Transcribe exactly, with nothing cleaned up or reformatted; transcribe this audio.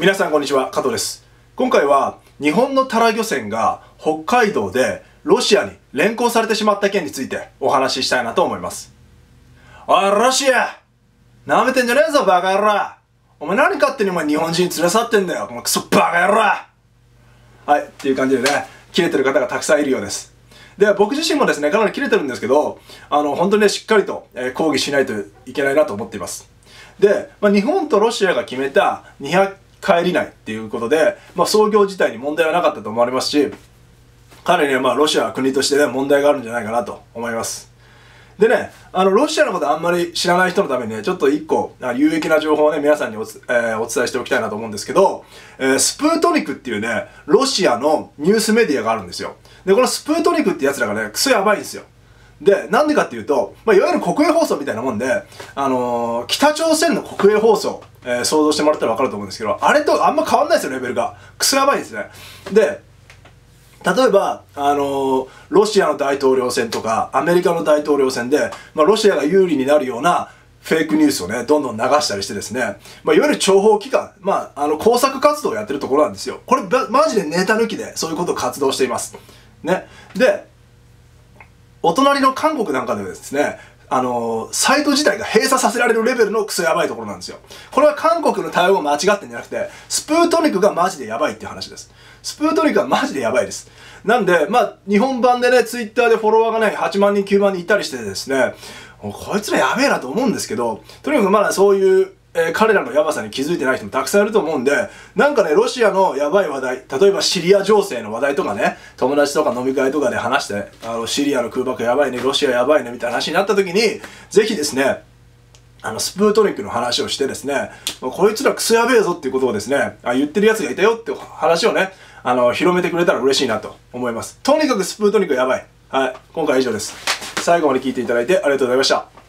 皆さんこんにちは、加藤です。今回は日本のタラ漁船が北海道でロシアに連行されてしまった件についてお話ししたいなと思います。おいロシア、舐めてんじゃねえぞバカ野郎。お前何勝手にお前日本人連れ去ってんだよ、このクソバカ野郎。はいっていう感じでね、切れてる方がたくさんいるようです。で、僕自身もですね、かなり切れてるんですけど、あの本当にね、しっかりと、えー、抗議しないといけないなと思っています。で、まあ、日本とロシアが決めたにひゃく帰りないっていうことで、まあ、操業自体に問題はなかったと思われますし、かなりね、まあ、ロシアは国としてね、問題があるんじゃないかなと思います。でね、あの、ロシアのことあんまり知らない人のためにね、ちょっと一個、有益な情報をね、皆さんにおつ、えー、お伝えしておきたいなと思うんですけど、えー、スプートニクっていうね、ロシアのニュースメディアがあるんですよ。で、このスプートニクってやつらがね、クソやばいんですよ。で、なんでかっていうと、まあ、いわゆる国営放送みたいなもんで、あのー、北朝鮮の国営放送、えー、想像してもらったら分かると思うんですけど、あれとあんま変わんないですよ、レベルが。クソやばいですね。で、例えば、あのー、ロシアの大統領選とか、アメリカの大統領選で、まあ、ロシアが有利になるようなフェイクニュースをね、どんどん流したりしてですね、まあ、いわゆる諜報機関、まあ、あの、工作活動をやってるところなんですよ。これ、マジでネタ抜きで、そういうことを活動しています。ね。で、お隣の韓国なんかではですね、あのー、サイト自体が閉鎖させられるレベルのクソやばいところなんですよ。これは韓国の対応が間違ってんじゃなくて、スプートニクがマジでやばいっていう話です。スプートニクはマジでやばいです。なんで、まあ、日本版でね、ツイッターでフォロワーがね、はちまんにん、きゅうまんにんいたりしてですね、こいつらやべえなと思うんですけど、とにかくまだそういう、えー、彼らのヤバさに気づいてない人もたくさんいると思うんで、なんかね、ロシアのやばい話題、例えばシリア情勢の話題とかね、友達とか飲み会とかで話して、あの、シリアの空爆やばいね、ロシアやばいね、みたいな話になった時に、ぜひですね、あの、スプートニクの話をしてですね、こいつらクソやべえぞっていうことをですね、あ、言ってる奴がいたよって話をね、あの、広めてくれたら嬉しいなと思います。とにかくスプートニクやばい。はい、今回は以上です。最後まで聞いていただいてありがとうございました。